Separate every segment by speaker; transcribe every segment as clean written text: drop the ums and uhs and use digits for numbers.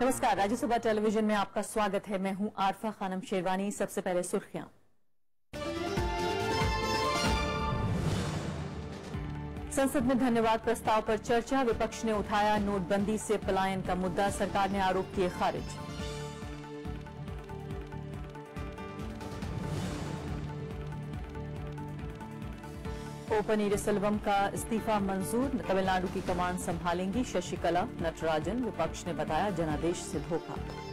Speaker 1: नमस्कार, राज्यसभा टेलीविजन में आपका स्वागत है। मैं हूं आरफा खानम शेरवानी। सबसे पहले सुर्खियां। संसद में धन्यवाद प्रस्ताव पर चर्चा। विपक्ष ने उठाया नोटबंदी से पलायन का मुद्दा। सरकार ने आरोप किए खारिज। ओ पनीरसेल्वम का इस्तीफा मंजूर। तमिलनाडु की कमान संभालेंगी शशिकला नटराजन। विपक्ष ने बताया जनादेश से धोखा।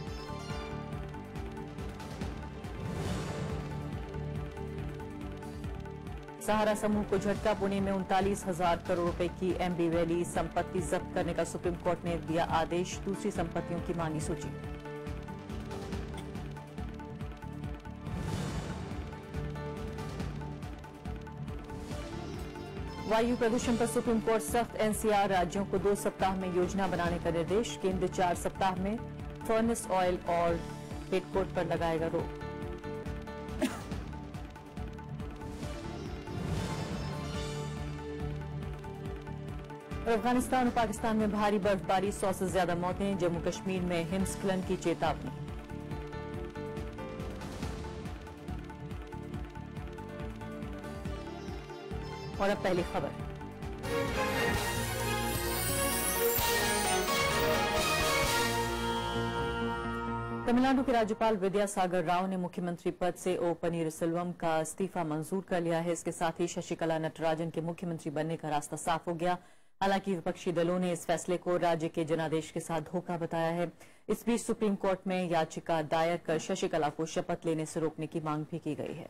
Speaker 1: सहारा समूह को झटका। पुणे में 39,000 करोड़ रुपए की एमबी वैली संपत्ति जब्त करने का सुप्रीम कोर्ट ने दिया आदेश। दूसरी संपत्तियों की मांगी सूची। वायु प्रदूषण पर सुप्रीम कोर्ट सख्त। एनसीआर राज्यों को 2 सप्ताह में योजना बनाने का निर्देश। केंद्र 4 सप्ताह में फर्नेस ऑयल और पेटकोट पर लगाएगा रोक। और अफगानिस्तान और पाकिस्तान में भारी बर्फबारी, 100 से ज्यादा मौतें। जम्मू कश्मीर में हिमस्खलन की चेतावनी। और अब पहली खबर। तमिलनाडु के राज्यपाल विद्यासागर राव ने मुख्यमंत्री पद से ओ पनीरसेल्वम का इस्तीफा मंजूर कर लिया है। इसके साथ ही शशिकला नटराजन के मुख्यमंत्री बनने का रास्ता साफ हो गया। हालांकि विपक्षी दलों ने इस फैसले को राज्य के जनादेश के साथ धोखा बताया है। इस बीच सुप्रीम कोर्ट में याचिका दायर कर शशिकला को शपथ लेने से रोकने की मांग भी की गई है।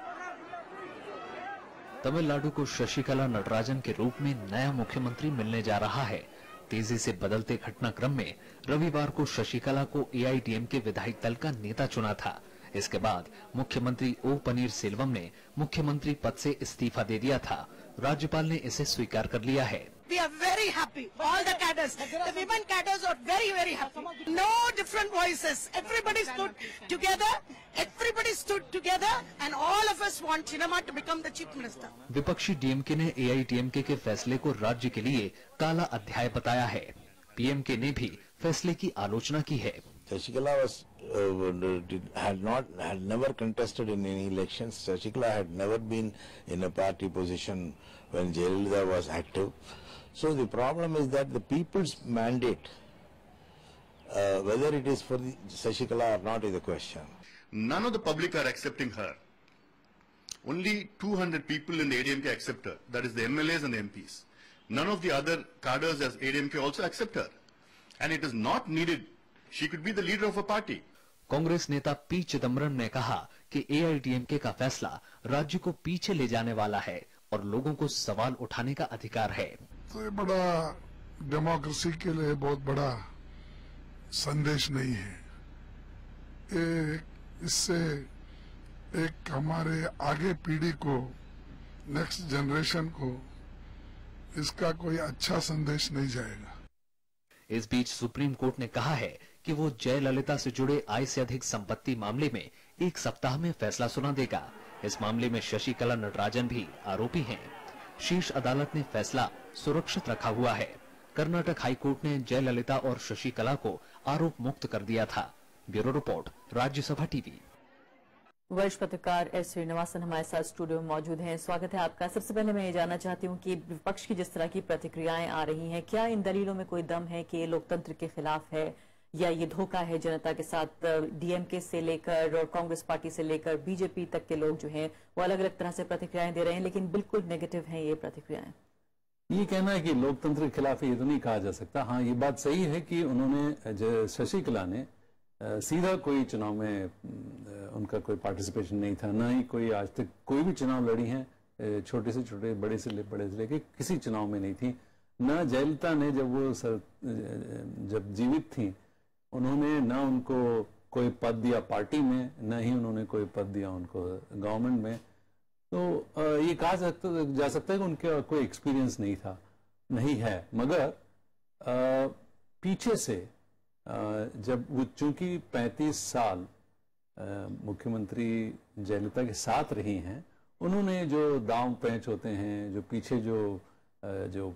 Speaker 2: तमिलनाडु को शशिकला नटराजन के रूप में नया मुख्यमंत्री मिलने जा रहा है। तेजी से बदलते घटनाक्रम में रविवार को शशिकला को एआईडीएमके विधायक दल का नेता चुना था। इसके बाद मुख्यमंत्री ओ पनीरसेल्वम ने मुख्यमंत्री पद से इस्तीफा दे दिया था। राज्यपाल ने इसे स्वीकार कर लिया है।
Speaker 3: We are very happy. All the cadres, the women cadres are very, very happy. No different voices. Everybody stood together. Everybody stood together, and all of us want Chinnamma to become the chief minister.
Speaker 2: विपक्षी DMK ने AIADMK के फैसले को राज्य के लिए काला अध्याय बताया है। पीएमके ने भी फैसले की आलोचना की है।
Speaker 4: Shashikala had never contested in any elections. Shashikala had never been in a party position when Jayalalitha was active. So the problem is that the people's mandate, whether it is for Shashikala or not, is the question.
Speaker 5: None of the public are accepting her. Only 200 people in the ADMK accept her. That is the MLAs and the MPs. None of the other cadres as ADMK also accept her. And it is not needed. She could be the leader of a party.
Speaker 2: Congress नेता P Chidambaram ने कहा कि AIADMK का फैसला राज्य को पीछे ले जाने वाला है और लोगों को सवाल उठाने का अधिकार है।
Speaker 6: तो ये बड़ा डेमोक्रेसी के लिए बहुत बड़ा संदेश नहीं है। इससे एक हमारे आगे पीढ़ी को, नेक्स्ट जनरेशन को इसका कोई अच्छा संदेश नहीं जाएगा।
Speaker 2: इस बीच सुप्रीम कोर्ट ने कहा है कि वो जयललिता से जुड़े आय से अधिक संपत्ति मामले में 1 सप्ताह में फैसला सुना देगा। इस मामले में शशिकला नटराजन भी आरोपी हैं। शीर्ष अदालत ने फैसला सुरक्षित रखा हुआ है। कर्नाटक हाईकोर्ट ने जयललिता और शशिकला को आरोप मुक्त कर दिया था। Bureau report, Rajya Sabha TV.
Speaker 1: वरिष्ठ पत्रकार एस श्रीनिवासन हमारे साथ स्टूडियो में मौजूद हैं। स्वागत है आपका। सबसे पहले मैं ये जानना चाहती हूँ कि विपक्ष की जिस तरह की प्रतिक्रियाएं आ रही हैं, क्या इन दलीलों में कोई दम है कि ये लोकतंत्र के खिलाफ है या ये धोखा है जनता के साथ? डीएमके से लेकर और कांग्रेस पार्टी से लेकर बीजेपी तक के लोग जो हैं वो अलग अलग तरह से प्रतिक्रियाएं दे रहे हैं, लेकिन बिल्कुल नेगेटिव हैं ये प्रतिक्रियाएं।
Speaker 7: ये कहना है कि लोकतंत्र के खिलाफ ये तो नहीं कहा जा सकता। हाँ, ये बात सही है कि उन्होंने, शशिकला ने सीधा कोई चुनाव में उनका कोई पार्टिसिपेशन नहीं था, ना ही कोई आज तक कोई भी चुनाव लड़ी हैं, छोटे से छोटे, बड़े से लेके किसी चुनाव में नहीं थी। न जयललिता ने जब जीवित थी उन्होंने न उनको कोई पद दिया पार्टी में, न ही उन्होंने कोई पद दिया उनको गवर्नमेंट में। तो ये कहा जा सकता है कि उनका कोई एक्सपीरियंस नहीं था, नहीं है। मगर पीछे से जब वो चूंकि 35 साल मुख्यमंत्री जयललिता के साथ रही हैं, उन्होंने जो दांव पैंच होते हैं, जो पीछे जो जो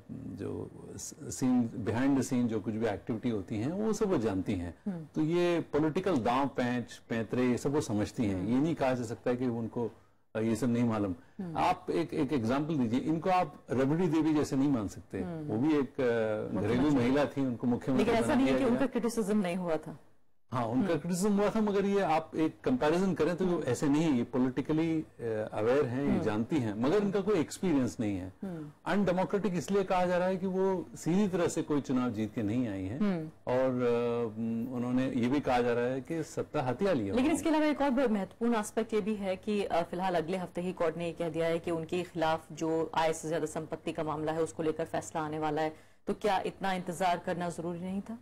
Speaker 7: सीन बिहाइंड द सीन जो कुछ भी एक्टिविटी होती हैं वो सब वो जानती हैं। तो ये पॉलिटिकल दांव पैंच पैंतरे ये सब वो समझती हैं। ये नहीं कहा जा सकता है कि उनको ये सब नहीं मालूम। आप एक एग्जांपल दीजिए, इनको आप रबड़ी देवी जैसे नहीं मान सकते। वो भी एक घरेलू महिला थी, उनको मुख्यमंत्री
Speaker 1: लेकिन ऐसा नहीं है कि उनका क्रिटिसिज्म नहीं हुआ था।
Speaker 7: हाँ, उनका क्रिटिसिज्म हुआ था, मगर ये आप एक कंपैरिजन करें तो ऐसे नहीं है। ये पॉलिटिकली अवेयर हैं, ये जानती हैं, मगर इनका कोई एक्सपीरियंस नहीं है। अनडेमोक्रेटिक इसलिए कहा जा रहा है कि वो सीधी तरह से कोई चुनाव जीत के नहीं आई हैं और उन्होंने ये भी कहा जा रहा है कि सत्ता हथिया लिया।
Speaker 1: लेकिन इसके अलावा एक और बहुत महत्वपूर्ण एस्पेक्ट ये भी है कि फिलहाल अगले हफ्ते ही कोर्ट ने कह दिया है कि उनके खिलाफ जो आय से ज्यादा संपत्ति का मामला है उसको लेकर फैसला आने वाला है। तो क्या इतना इंतजार करना जरूरी नहीं था?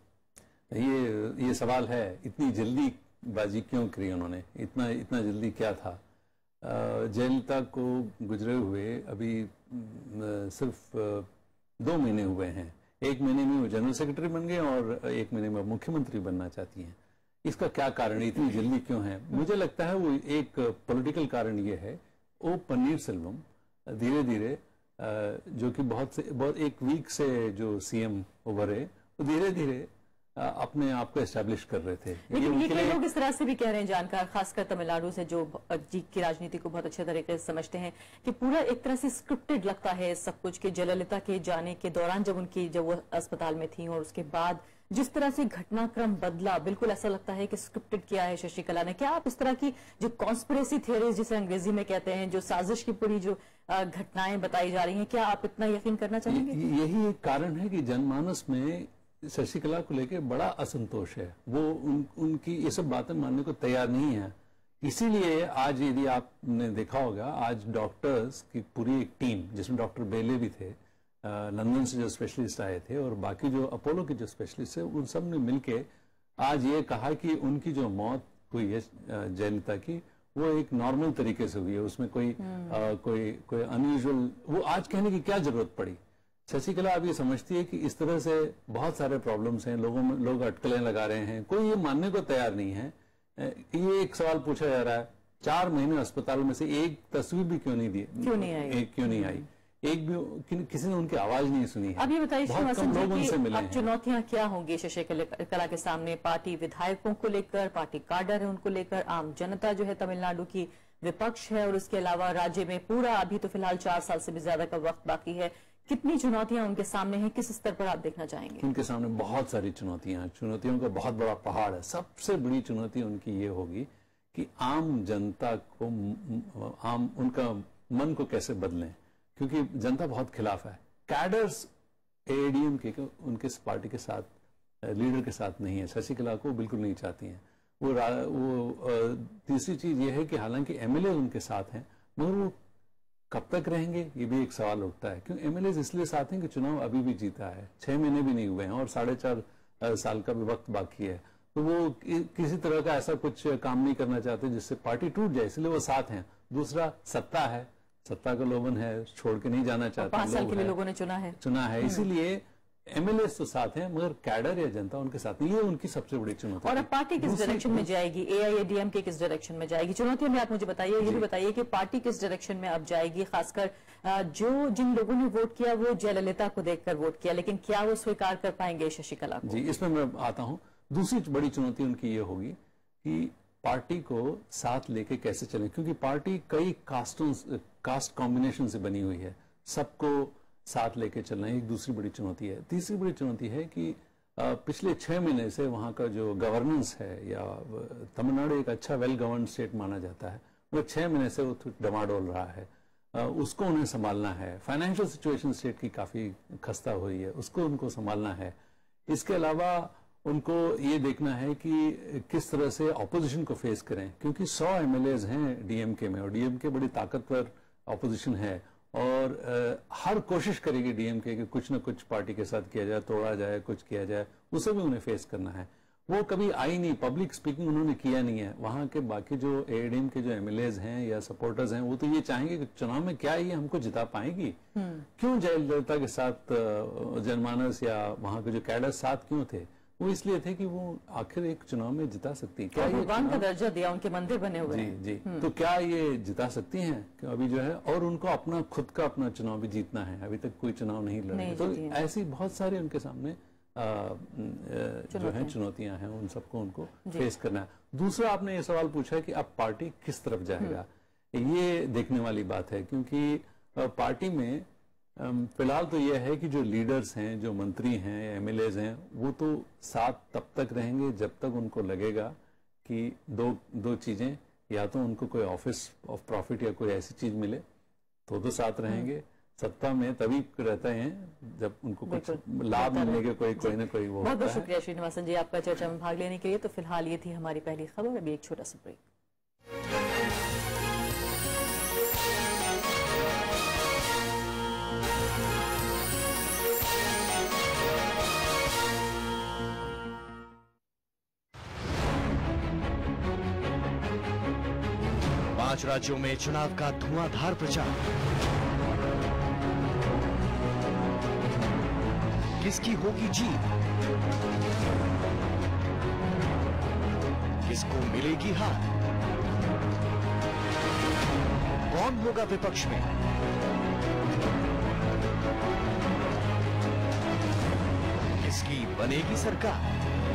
Speaker 7: ये सवाल है, इतनी जल्दी बाजी क्यों करी उन्होंने? इतना जल्दी क्या था? जयललिता को गुजरे हुए अभी सिर्फ 2 महीने हुए हैं। 1 महीने में वो जनरल सेक्रेटरी बन गए और 1 महीने में मुख्यमंत्री बनना चाहती हैं। इसका क्या कारण है? इतनी जल्दी क्यों है? मुझे लगता है वो एक पॉलिटिकल कारण ये है, ओ पन्नीरसेल्वम धीरे धीरे जो कि बहुत 1 वीक से जो सीएम उभरे वो धीरे धीरे अपने आप को एस्टेब्लिश कर रहे थे।
Speaker 1: लेकिन ये कई लोग इस तरह से भी कह रहे हैं, जानकार खासकर तमिलनाडु से जो जीत की राजनीति को बहुत अच्छे तरीके से समझते हैं, कि पूरा एक तरह से स्क्रिप्टेड लगता है सब कुछ। कि जयललिता के जाने के दौरान जब वो अस्पताल में थी और उसके बाद जिस तरह से घटनाक्रम बदला, बिल्कुल ऐसा लगता है कि स्क्रिप्टेड किया है शशिकला ने। क्या आप इस तरह की जो कॉन्स्पिरेसी थियरीज जिसे अंग्रेजी में कहते हैं, जो साजिश की पूरी जो घटनाएं बताई जा रही हैं, क्या आप इतना यकीन करना चाहेंगे?
Speaker 7: यही एक कारण है कि जनमानस में शशिकला को लेकर बड़ा असंतोष है। वो उनकी ये सब बातें मानने को तैयार नहीं है। इसीलिए आज यदि आपने देखा होगा, आज डॉक्टर्स की पूरी एक टीम, जिसमें डॉक्टर बेले भी थे, लंदन से जो स्पेशलिस्ट आए थे और बाकी जो अपोलो के जो स्पेशलिस्ट है, उन सब ने मिलके आज ये कहा कि उनकी जो मौत हुई है जयललिता की, वो एक नॉर्मल तरीके से हुई है। उसमें कोई अनयूजुअल वो आज कहने की क्या जरूरत पड़ी? शशिकला अब ये समझती है कि इस तरह से बहुत सारे प्रॉब्लम्स हैं, लोग अटकलें लगा रहे हैं, कोई ये मानने को तैयार नहीं है। ये एक सवाल पूछा जा रहा है, 4 महीने अस्पताल में से एक तस्वीर भी क्यों नहीं दी? क्यों नहीं आई? एक भी किसी ने उनकी आवाज नहीं सुनी है।
Speaker 1: अब ये बताइए
Speaker 7: बहुत लोग उनसे मिले हैं।
Speaker 1: अब चुनौतियां क्या होंगी शशिकला के सामने? पार्टी विधायकों को लेकर, पार्टी काडर है उनको लेकर, आम जनता जो है तमिलनाडु की विपक्ष है, और उसके अलावा राज्य में पूरा अभी तो फिलहाल 4 साल से भी ज्यादा का वक्त बाकी है। कितनी चुनौतियां उनके सामने हैं? किस स्तर पर आप देखना चाहेंगे?
Speaker 7: उनके सामने बहुत सारी चुनौतियों का बहुत बड़ा पहाड़ है। सबसे बड़ी चुनौती उनकी ये होगी कि आम जनता को उनका मन को कैसे बदलें, क्योंकि जनता बहुत खिलाफ है। कैडर्स एआईएडीएम के उनके पार्टी के साथ, लीडर के साथ नहीं है। शशिकला को बिल्कुल नहीं चाहती हैं वो। तीसरी चीज ये है कि हालांकि एमएलए उनके साथ हैं, मगर वो कब तक रहेंगे, ये भी एक सवाल उठता है। क्यों एमएलए इसलिए साथ हैं कि चुनाव अभी भी जीता है, 6 महीने भी नहीं हुए हैं और 4.5 साल का भी वक्त बाकी है। तो वो किसी तरह का ऐसा कुछ काम नहीं करना चाहते जिससे पार्टी टूट जाए, इसलिए वो साथ हैं। दूसरा सत्ता है, सत्ता का लोभन है, छोड़ के नहीं जाना चाहते।
Speaker 1: 5 साल के लिए लोगों ने चुना है।
Speaker 7: इसीलिए एमएलए तो साथ हैं, मगर कैडर या जनता उनके साथ नहीं है। उनकी सबसे बड़ी चुनौती।
Speaker 1: और अब पार्टी किस डायरेक्शन में जाएगी? एआईएडीएमके किस डायरेक्शन में जाएगी? चुनौतियां भी आप मुझे बताइए। ये भी बताइए कि पार्टी किस डायरेक्शन में अब जाएगी, खासकर जिन लोगों ने वोट किया वो जयललिता को देखकर वोट किया, लेकिन क्या वो स्वीकार कर पाएंगे शशिकला को?
Speaker 7: जी, इसमें मैं आता हूं। दूसरी बड़ी चुनौती उनकी ये होगी कि पार्टी को साथ लेके कैसे चलें, क्योंकि पार्टी कई कास्ट कॉम्बिनेशन से बनी हुई है। सबको साथ लेके चलना एक दूसरी बड़ी चुनौती है। तीसरी बड़ी चुनौती है कि पिछले 6 महीने से वहां का जो गवर्नेंस है, या तमिलनाडु एक अच्छा वेल गवर्न स्टेट माना जाता है, वो 6 महीने से वो डमाडोल रहा है। उसको उन्हें संभालना है। फाइनेंशियल सिचुएशन स्टेट की काफी खस्ता हुई है, उसको उनको संभालना है। इसके अलावा उनको ये देखना है कि किस तरह से ऑपोजिशन को फेस करें, क्योंकि 100 एमएलएज हैं डीएमके में और डीएमके बड़ी ताकतवर ऑपोजिशन है और हर कोशिश करेगी डीएमके कि कुछ न कुछ पार्टी के साथ किया जाए, तोड़ा जाए, कुछ किया जाए, उसे भी उन्हें फेस करना है। वो कभी आई नहीं, पब्लिक स्पीकिंग उन्होंने किया नहीं है। वहां के बाकी जो एआईएडीएम के जो एमएलएज हैं या सपोर्टर्स हैं, वो तो ये चाहेंगे कि चुनाव में क्या ये हमको जिता पाएंगी। क्यों जयललिता के साथ जनमानस या वहां के जो कैडर साथ क्यों थे? वो इसलिए थे कि वो आखिर एक चुनाव में जिता सकती है। क्या ये
Speaker 1: भगवान का दर्जा दिया, उनके मंदिर बने हुए हैं।
Speaker 7: जी तो क्या ये जिता सकती हैं कि अभी जो है, और उनको अपना खुद का अपना चुनाव भी जीतना है, अभी तक कोई चुनाव नहीं लड़े, तो ऐसी बहुत सारे उनके सामने जो है चुनौतियां हैं, उन सबको उनको फेस करना है। दूसरा आपने ये सवाल पूछा है कि अब पार्टी किस तरफ जाएगा, ये देखने वाली बात है, क्योंकि पार्टी में फिलहाल तो यह है कि जो लीडर्स हैं, जो मंत्री हैं, एमएलएज हैं, वो तो साथ तब तक रहेंगे जब तक उनको लगेगा कि दो चीजें, या तो उनको कोई ऑफिस ऑफ प्रॉफिट या कोई ऐसी चीज मिले तो साथ रहेंगे। सत्ता में तभी रहते हैं जब उनको कुछ लाभ मिलने के कोई ना कोई वो।
Speaker 1: बहुत बहुत शुक्रिया श्रीनिवासन जी आपका चर्चा में भाग लेने के लिए। तो फिलहाल ये थी हमारी पहली खबर, अभी एक छोटा सा ब्रेक।
Speaker 8: पांच राज्यों में चुनाव का धुआंधार प्रचार, किसकी होगी जीत, किसको मिलेगी हार, कौन होगा विपक्ष में, किसकी बनेगी सरकार।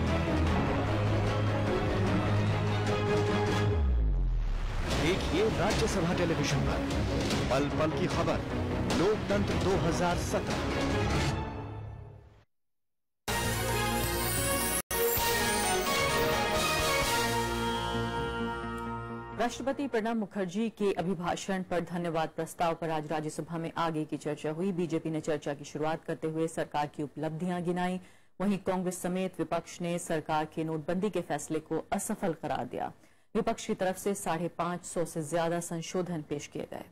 Speaker 8: देखिए राज्यसभा टेलीविजन पर पल पल की खबर, लोकतंत्र 2017।
Speaker 1: राष्ट्रपति प्रणब मुखर्जी के अभिभाषण पर धन्यवाद प्रस्ताव पर आज राज्यसभा में आगे की चर्चा हुई। बीजेपी ने चर्चा की शुरुआत करते हुए सरकार की उपलब्धियां गिनाई, वहीं कांग्रेस समेत विपक्ष ने सरकार के नोटबंदी के फैसले को असफल करार दिया। विपक्ष की तरफ से 550 से ज्यादा संशोधन पेश किए गए।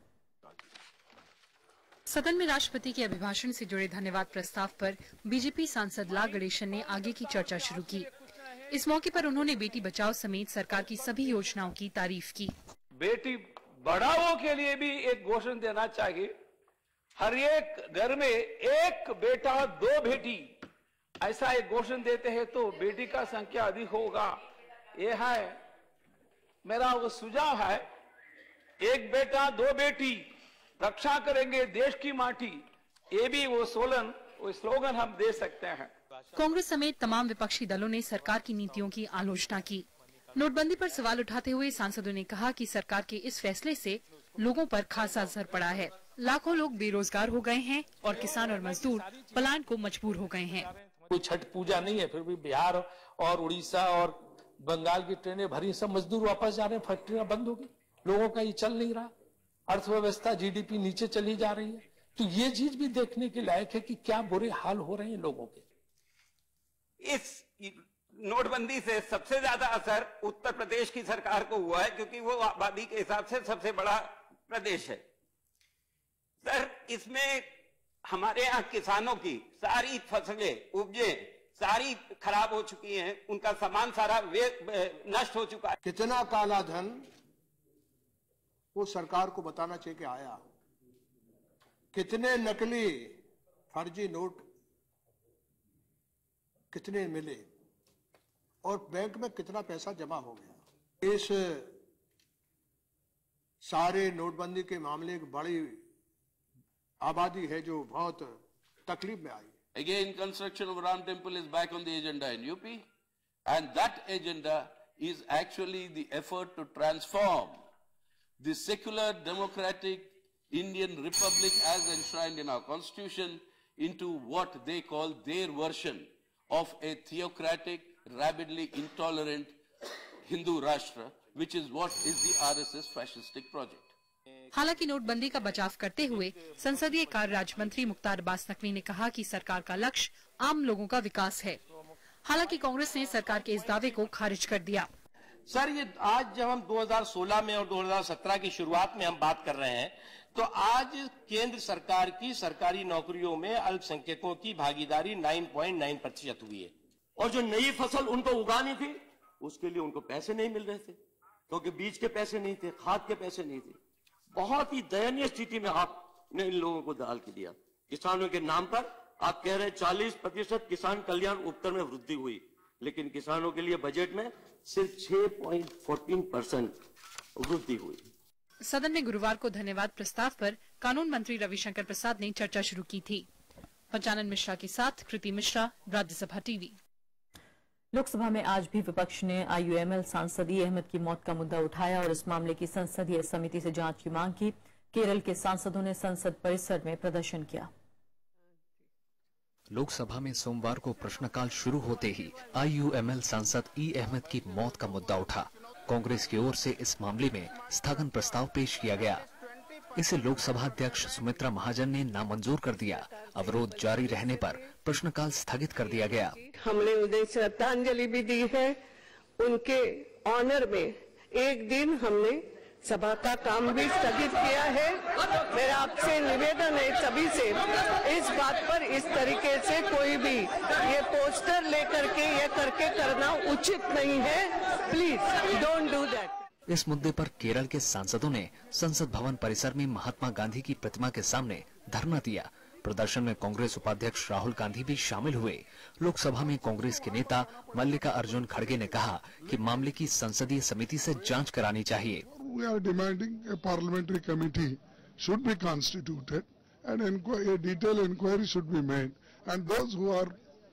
Speaker 9: सदन में राष्ट्रपति के अभिभाषण से जुड़े धन्यवाद प्रस्ताव पर बीजेपी सांसद ला गणेशन ने आगे की चर्चा शुरू की। इस मौके पर उन्होंने बेटी बचाओ समेत सरकार की सभी योजनाओं की तारीफ की।
Speaker 10: बेटी बढ़ाओ के लिए भी एक घोषणा देना चाहिए। हर एक घर में एक बेटा 2 बेटी, ऐसा एक घोषणा देते हैं तो बेटी का संख्या अधिक होगा। ये है मेरा वो सुझाव है, एक बेटा 2 बेटी, रक्षा करेंगे देश की माटी, ये भी वो स्लोगन हम दे सकते हैं।
Speaker 9: कांग्रेस समेत तमाम विपक्षी दलों ने सरकार की नीतियों की आलोचना की। नोटबंदी पर सवाल उठाते हुए सांसदों ने कहा कि सरकार के इस फैसले से लोगों पर खासा असर पड़ा है। लाखों लोग बेरोजगार हो गए हैं और किसान और मजदूर पलायन को मजबूर हो गए हैं।
Speaker 10: कोई छठ पूजा नहीं है, फिर भी बिहार और उड़ीसा और बंगाल की ट्रेनें भरी, सब मजदूर वापस जा रहे हैं, फैक्ट्रियां बंद होगी, लोगों का ये चल नहीं रहा, अर्थव्यवस्था जीडीपी नीचे चली जा रही है। तो ये चीज भी देखने के लायक है कि क्या बुरे हाल हो रहे हैं लोगों के।
Speaker 11: इस नोटबंदी से सबसे ज्यादा असर उत्तर प्रदेश की सरकार को हुआ है, क्योंकि वो आबादी के हिसाब से सबसे बड़ा प्रदेश है। सर, इसमें हमारे यहाँ किसानों की सारी फसलें, उपजें सारी खराब हो चुकी हैं, उनका सामान सारा नष्ट हो चुका है।
Speaker 12: कितना काला धन वो सरकार को बताना चाहिए कि आया, कितने नकली फर्जी नोट कितने मिले और बैंक में कितना पैसा जमा हो गया। इस सारे नोटबंदी के मामले एक बड़ी आबादी है जो बहुत तकलीफ में आई।
Speaker 13: Again, construction of Ram Temple is back on the agenda in UP, and that agenda is actually the effort to transform the secular democratic Indian Republic as enshrined in our constitution into what they call their version of a theocratic, rabidly intolerant Hindu Rashtra, which is what is the RSS fascistic project.
Speaker 9: हालांकि नोटबंदी का बचाव करते हुए संसदीय कार्य राज्य मंत्री मुख्तार अब्बास नकवी ने कहा कि सरकार का लक्ष्य आम लोगों का विकास है। हालांकि कांग्रेस ने सरकार के इस दावे को खारिज कर दिया।
Speaker 14: सर, ये आज जब हम 2016 में और 2017 की शुरुआत में हम बात कर रहे हैं, तो आज केंद्र सरकार की सरकारी नौकरियों में अल्पसंख्यकों की भागीदारी 9.9% हुई है, और जो नई फसल उनको उगानी थी उसके लिए उनको पैसे नहीं मिल रहे थे, क्योंकि बीज के पैसे नहीं थे, खाद के पैसे नहीं थे। बहुत ही दयनीय स्थिति में आपने इन लोगों को डाल के दिया। किसानों के नाम पर आप कह रहे हैं 40% किसान कल्याण उपकर में वृद्धि हुई, लेकिन किसानों के लिए बजट में सिर्फ 6.14% वृद्धि हुई।
Speaker 9: सदन में गुरुवार को धन्यवाद प्रस्ताव पर कानून मंत्री रविशंकर प्रसाद ने चर्चा शुरू की थी। पंचानन मिश्रा के साथ कृति मिश्रा, राज्यसभा टीवी।
Speaker 1: लोकसभा में आज भी विपक्ष ने IUML सांसद ई अहमद की मौत का मुद्दा उठाया और इस मामले की संसदीय समिति से जांच की मांग की। केरल के सांसदों ने संसद परिसर में प्रदर्शन किया।
Speaker 2: लोकसभा में सोमवार को प्रश्नकाल शुरू होते ही IUML सांसद ई अहमद की मौत का मुद्दा उठा। कांग्रेस की ओर से इस मामले में स्थगन प्रस्ताव पेश किया गया। इसे लोकसभा अध्यक्ष सुमित्रा महाजन ने नामंजूर कर दिया। अवरोध जारी रहने पर प्रश्नकाल स्थगित कर दिया गया।
Speaker 3: हमने उन्हें श्रद्धांजलि भी दी है। उनके ऑनर में एक दिन हमने सभा का काम भी स्थगित किया है। मेरा आपसे निवेदन है सभी से, इस बात पर इस तरीके से कोई भी ये पोस्टर लेकर के ये करके करना उचित नहीं है। Please don't do that.
Speaker 2: इस मुद्दे पर केरल के सांसदों ने संसद भवन परिसर में महात्मा गांधी की प्रतिमा के सामने धरना दिया। प्रदर्शन में कांग्रेस उपाध्यक्ष राहुल गांधी भी शामिल हुए। लोकसभा में कांग्रेस के नेता मल्लिका अर्जुन खड़गे ने कहा कि मामले की संसदीय समिति से जांच करानी चाहिए।
Speaker 6: We are demanding a parliamentary committee should be constituted and a detailed inquiry should be made, and those who are,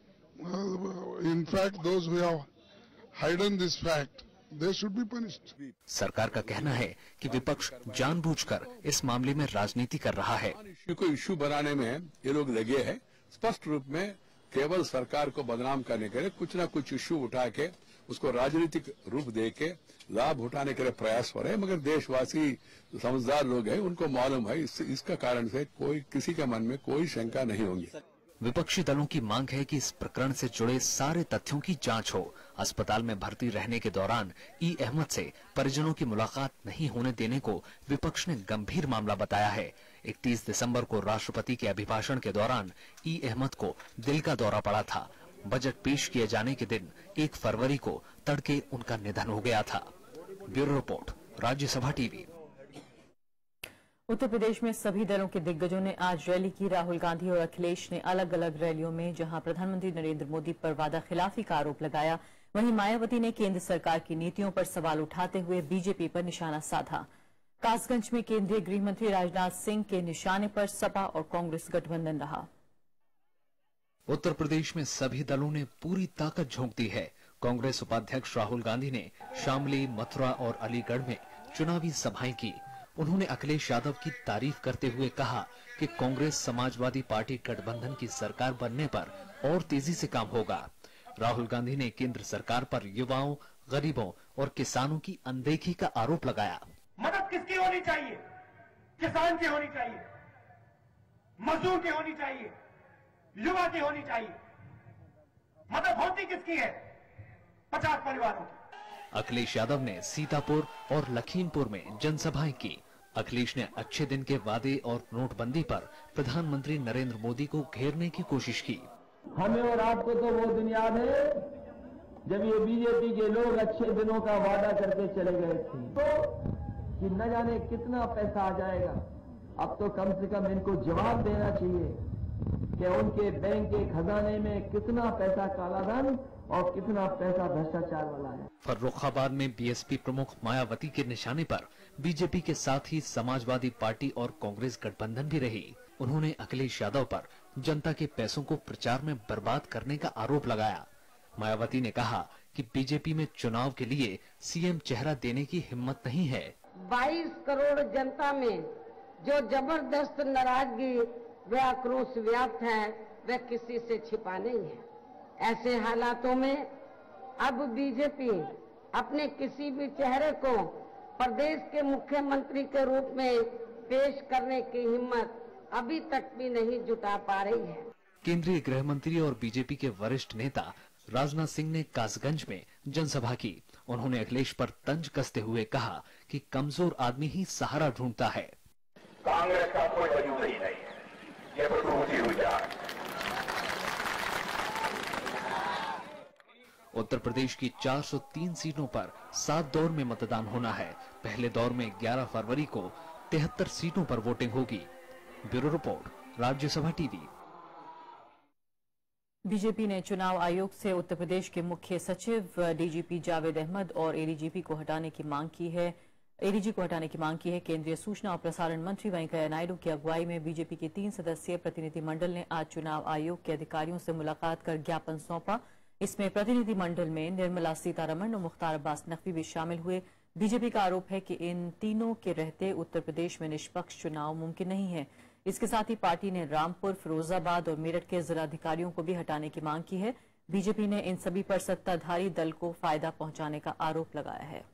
Speaker 6: in fact, those who have hidden this fact, they should be punished.
Speaker 2: सरकार का कहना है कि विपक्ष जानबूझकर इस मामले में राजनीति कर रहा है।
Speaker 15: इश्यू को इश्यू बनाने में ये लोग लगे हैं। स्पष्ट रूप में केवल सरकार को बदनाम करने के लिए कुछ न कुछ इश्यू उठा के उसको राजनीतिक रूप दे के लाभ उठाने के लिए प्रयास हो रहे हैं। मगर देशवासी समझदार लोग हैं, उनको मालूम है इसका कारण से कोई किसी के मन में कोई शंका नहीं होगी।
Speaker 2: विपक्षी दलों की मांग है कि इस प्रकरण से जुड़े सारे तथ्यों की जांच हो। अस्पताल में भर्ती रहने के दौरान ई अहमद से परिजनों की मुलाकात नहीं होने देने को विपक्ष ने गंभीर मामला बताया है। 31 दिसंबर को राष्ट्रपति के अभिभाषण के दौरान ई अहमद को दिल का दौरा पड़ा था। बजट पेश किए जाने के दिन 1 फरवरी को तड़के उनका निधन हो गया था। Bureau report, Rajya Sabha TV.
Speaker 1: Uttar Pradesh में सभी दलों के दिग्गजों ने आज रैली की। राहुल गांधी और अखिलेश ने अलग अलग रैलियों में जहां प्रधानमंत्री नरेंद्र मोदी पर वादा खिलाफी का आरोप लगाया, वहीं मायावती ने केंद्र सरकार की नीतियों पर सवाल उठाते हुए बीजेपी पर निशाना साधा। कासगंज में केंद्रीय गृह मंत्री राजनाथ सिंह के निशाने पर सपा और कांग्रेस गठबंधन रहा।
Speaker 2: उत्तर प्रदेश में सभी दलों ने पूरी ताकत झोंक दी है। कांग्रेस उपाध्यक्ष राहुल गांधी ने शामली, मथुरा और अलीगढ़ में चुनावी सभाएं की। उन्होंने अखिलेश यादव की तारीफ करते हुए कहा कि कांग्रेस समाजवादी पार्टी गठबंधन की सरकार बनने पर और तेजी से काम होगा। राहुल गांधी ने केंद्र सरकार पर युवाओं, गरीबों और किसानों की अनदेखी का आरोप लगाया।
Speaker 16: मदद किसकी होनी चाहिए? किसान की होनी चाहिए, मजदूर की होनी चाहिए, युवा की होनी चाहिए। मदद होती किसकी है? 50 परिवारों की।
Speaker 2: अखिलेश यादव ने सीतापुर और लखीमपुर में जनसभाएं की। अखिलेश ने अच्छे दिन के वादे और नोटबंदी पर प्रधानमंत्री नरेंद्र मोदी को घेरने की कोशिश की।
Speaker 17: हमें और आपको तो वो दिन याद है जब ये बीजेपी के लोग अच्छे दिनों का वादा करके चले गए थे तो कि न जाने कितना पैसा आ जाएगा। अब तो कम से कम इनको जवाब देना चाहिए कि उनके बैंक के खजाने में कितना पैसा कालाधन और कितना पैसा भ्रष्टाचार वाला है।
Speaker 2: फर्रुखाबाद में बीएसपी प्रमुख मायावती के निशाने पर बीजेपी के साथ ही समाजवादी पार्टी और कांग्रेस गठबंधन भी रही। उन्होंने अखिलेश यादव पर जनता के पैसों को प्रचार में बर्बाद करने का आरोप लगाया। मायावती ने कहा कि बीजेपी में चुनाव के लिए सीएम चेहरा देने की हिम्मत नहीं है।
Speaker 18: 22 करोड़ जनता में जो जबरदस्त नाराजगी व आक्रोश व्याप्त है वह किसी से छिपा नहीं है। ऐसे हालातों में अब बीजेपी अपने किसी भी चेहरे को प्रदेश के मुख्यमंत्री के रूप में पेश करने की हिम्मत अभी तक भी नहीं जुटा पा रही है।
Speaker 2: केंद्रीय गृह मंत्री और बीजेपी के वरिष्ठ नेता राजनाथ सिंह ने कासगंज में जनसभा की। उन्होंने अखिलेश पर तंज कसते हुए कहा कि कमजोर आदमी ही सहारा ढूंढता है।
Speaker 16: कांग्रेस का कोई वजूद ही नहीं है, ये तो टूटी हुई जाए।
Speaker 2: उत्तर प्रदेश की 403 सीटों पर 7 दौर में मतदान होना है। पहले दौर में 11 फरवरी को 73 सीटों पर वोटिंग होगी। Bureau report, Rajya Sabha TV.
Speaker 1: BJP ने चुनाव आयोग से उत्तर प्रदेश के मुख्य सचिव डीजीपी जावेद अहमद और एडीजीपी को हटाने की मांग की है। एडीजी को हटाने की मांग की है। केंद्रीय सूचना और प्रसारण मंत्री वेंकैया नायडू की अगुवाई में बीजेपी के 3 सदस्यीय प्रतिनिधिमंडल ने आज चुनाव आयोग के अधिकारियों से मुलाकात कर ज्ञापन सौंपा। इसमें प्रतिनिधिमंडल में निर्मला सीतारमण और मुख्तार अब्बास नकवी भी शामिल हुए। बीजेपी का आरोप है कि इन तीनों के रहते उत्तर प्रदेश में निष्पक्ष चुनाव मुमकिन नहीं है। इसके साथ ही पार्टी ने रामपुर, फिरोजाबाद और मेरठ के जिलाधिकारियों को भी हटाने की मांग की है। बीजेपी ने इन सभी पर सत्ताधारी दल को फायदा पहुंचाने का आरोप लगाया है।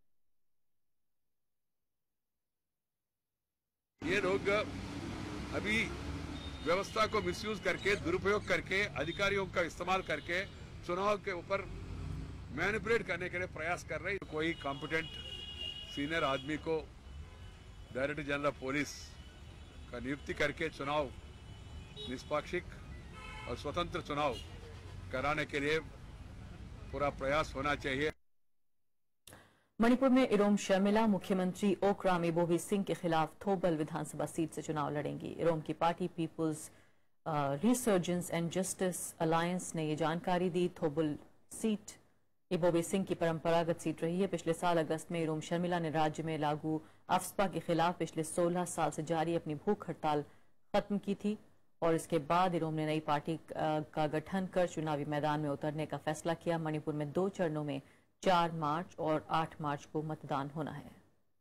Speaker 15: ये लोग अभी व्यवस्था को मिसयूज करके, दुरुपयोग करके, अधिकारियों का इस्तेमाल करके चुनाव के ऊपर मैनिपुलेट करने के लिए प्रयास कर रहे हैं। कोई कॉम्पिटेंट सीनियर आदमी को डायरेक्टर जनरल ऑफ पुलिस का नियुक्ति करके चुनाव निष्पक्षिक और स्वतंत्र चुनाव कराने के लिए पूरा प्रयास होना चाहिए।
Speaker 1: मणिपुर में इरोम शर्मिला मुख्यमंत्री ओकराम इबोवी सिंह के खिलाफ थोबल विधानसभा सीट से चुनाव लड़ेंगी। इरोम की party peoples resurgence and justice alliance ने ये जानकारी दी। थोबल सीट इबोवी सिंह की परंपरागत सीट रही है। पिछले साल अगस्त में इरोम शर्मिला ने राज्य में लागू अफस्पा के खिलाफ पिछले 16 साल से जारी अपनी भूख हड़ताल खत्म की थी और इसके बाद इरोम ने नई पार्टी का गठन कर चुनावी मैदान में उतरने का फैसला किया। मणिपुर में 2 चरणों में 4 मार्च और 8 मार्च को मतदान होना है।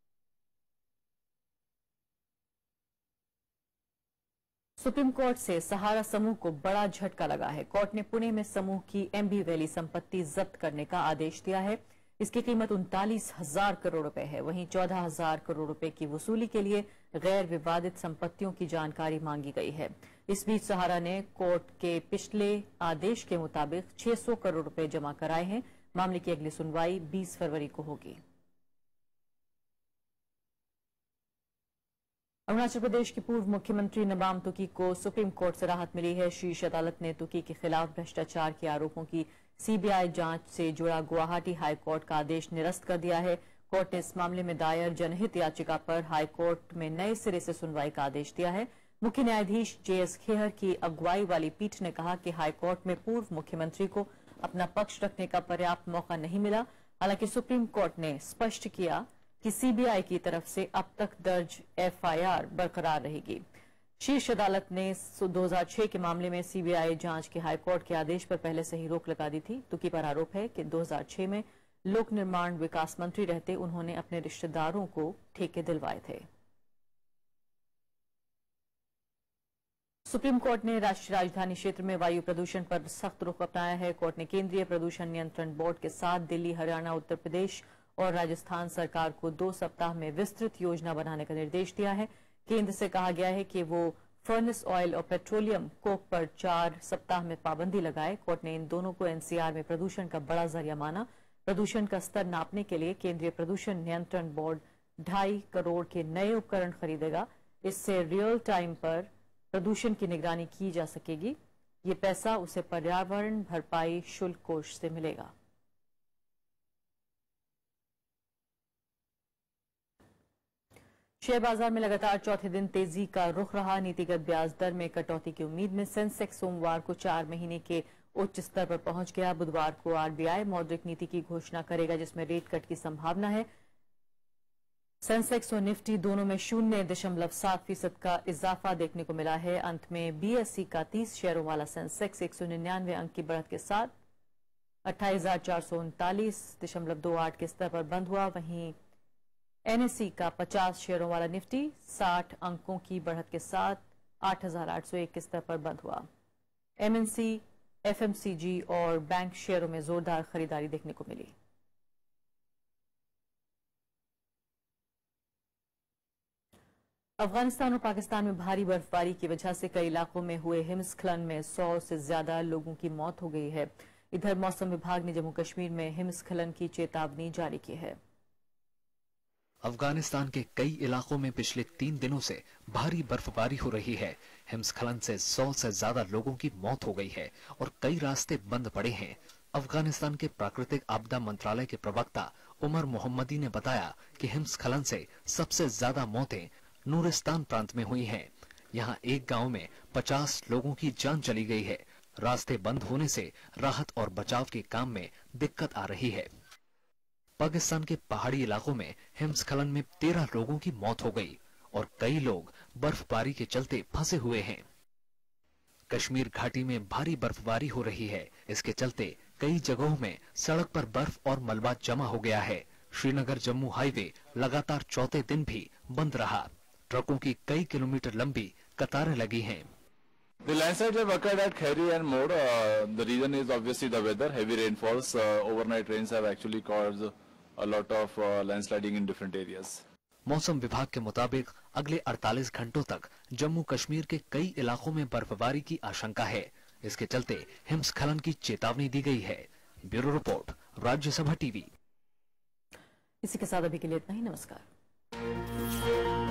Speaker 1: सुप्रीम कोर्ट से सहारा समूह को बड़ा झटका लगा है। कोर्ट ने पुणे में समूह की एमबी वैली संपत्ति जब्त करने का आदेश दिया है। इसकी कीमत 39,000 करोड़ रुपए है। वहीं 14,000 करोड़ रुपए की वसूली के लिए गैर विवादित संपत्तियों की जानकारी मांगी गई है। इस बीच सहारा ने कोर्ट के पिछले आदेश के मुताबिक 600 करोड़ रुपए जमा कराए हैं। मामले की अगली सुनवाई 20 फरवरी को होगी। अरुणाचल प्रदेश के पूर्व मुख्यमंत्री नबाम तुकी को सुप्रीम कोर्ट से राहत मिली है। शीर्ष अदालत ने तुकी के खिलाफ भ्रष्टाचार के आरोपों की सीबीआई जांच से जुड़ा गुवाहाटी हाई कोर्ट का आदेश निरस्त कर दिया है। कोर्ट ने इस मामले में दायर जनहित याचिका पर हाई कोर्ट में नए सिरे से सुनवाई का आदेश दिया है। मुख्य न्यायाधीश जेएस खेहर की अगुवाई वाली पीठ ने कहा कि हाई कोर्ट में पूर्व मुख्यमंत्री को अपना पक्ष रखने का पर्याप्त मौका नहीं मिला। हालांकि सुप्रीम कोर्ट ने स्पष्ट किया कि सीबीआई की तरफ से अब तक दर्ज एफआईआर बरकरार रहेगी। शीर्ष अदालत ने 2006 के मामले में सीबीआई जांच के हाईकोर्ट के आदेश पर पहले से ही रोक लगा दी थी। तुकी पर आरोप है कि 2006 में लोक निर्माण विकास मंत्री रहते उन्होंने अपने रिश्तेदारों को ठेके दिलवाए थे। सुप्रीम कोर्ट ने राष्ट्रीय राजधानी क्षेत्र में वायु प्रदूषण पर सख्त रुख अपनाया है। कोर्ट ने केंद्रीय प्रदूषण नियंत्रण बोर्ड के साथ दिल्ली, हरियाणा, उत्तर प्रदेश और राजस्थान सरकार को 2 सप्ताह में विस्तृत योजना बनाने का निर्देश दिया है। केंद्र से कहा गया है कि वो फर्नेस ऑयल और पेट्रोलियम कोक पर 4 सप्ताह में पाबंदी लगाए। कोर्ट ने इन दोनों को एनसीआर में प्रदूषण का बड़ा जरिया माना। प्रदूषण का स्तर नापने के लिए केंद्रीय प्रदूषण नियंत्रण बोर्ड 2.5 करोड़ के नए उपकरण खरीदेगा। इससे रियल टाइम पर प्रदूषण की निगरानी की जा सकेगी। ये पैसा उसे पर्यावरण भरपाई शुल्क कोष से मिलेगा। शेयर बाजार में लगातार चौथे दिन तेजी का रुख रहा। नीतिगत ब्याज दर में कटौती की उम्मीद में सेंसेक्स सोमवार को 4 महीने के उच्च स्तर पर पहुंच गया। बुधवार को आरबीआई मौद्रिक नीति की घोषणा करेगा जिसमें रेट कट की संभावना है। सेंसेक्स और निफ्टी दोनों में 0.7% का इजाफा देखने को मिला है। अंत में बीएसई का 30 शेयरों वाला सेंसेक्स 199 अंक की बढ़त के साथ 28,439.28 के स्तर पर बंद हुआ। वहीं एनएसई का 50 शेयरों वाला निफ्टी 60 अंकों की बढ़त के साथ 8,801 के स्तर पर बंद हुआ। एमएनसी, एफएमसीजी और बैंक शेयरों में जोरदार खरीदारी देखने को मिली। अफगानिस्तान और पाकिस्तान में भारी बर्फबारी की वजह से कई इलाकों में हुए हिमस्खलन में 100 से ज्यादा लोगों की मौत हो गई है। इधर मौसम विभाग ने जम्मू कश्मीर में हिमस्खलन की चेतावनी जारी की है।
Speaker 2: अफगानिस्तान के कई इलाकों में पिछले 3 दिनों से भारी बर्फबारी हो रही है। हिमस्खलन से 100 से ज्यादा लोगों की मौत हो गई है और कई रास्ते बंद पड़े हैं। अफगानिस्तान के प्राकृतिक आपदा मंत्रालय के प्रवक्ता उमर मोहम्मदी ने बताया कि हिमस्खलन से सबसे ज्यादा मौतें नूरिस्तान प्रांत में हुई हैं। यहाँ एक गांव में 50 लोगों की जान चली गई है। रास्ते बंद होने से राहत और बचाव के काम में दिक्कत आ रही है। पाकिस्तान के पहाड़ी इलाकों में हिमस्खलन में 13 लोगों की मौत हो गई और कई लोग बर्फबारी के चलते फंसे हुए हैं। कश्मीर घाटी में भारी बर्फबारी हो रही है। इसके चलते कई जगहों में सड़क पर बर्फ और मलबा जमा हो गया है। श्रीनगर जम्मू हाईवे लगातार चौथे दिन भी बंद रहा। ट्रकों की कई किलोमीटर लंबी कतारें लगी हैं।
Speaker 19: The landslides have occurred at Khairi and Mode. The reason is obviously the weather. Heavy rainfalls, overnight rains have actually caused a lot of landsliding in different areas.
Speaker 2: मौसम विभाग के मुताबिक अगले 48 घंटों तक जम्मू कश्मीर के कई इलाकों में बर्फबारी की आशंका है। इसके चलते हिमस्खलन की चेतावनी दी गई है। Bureau report, Rajya Sabha TV.
Speaker 1: इसी के साथ अभी के लिए इतना ही। नमस्कार।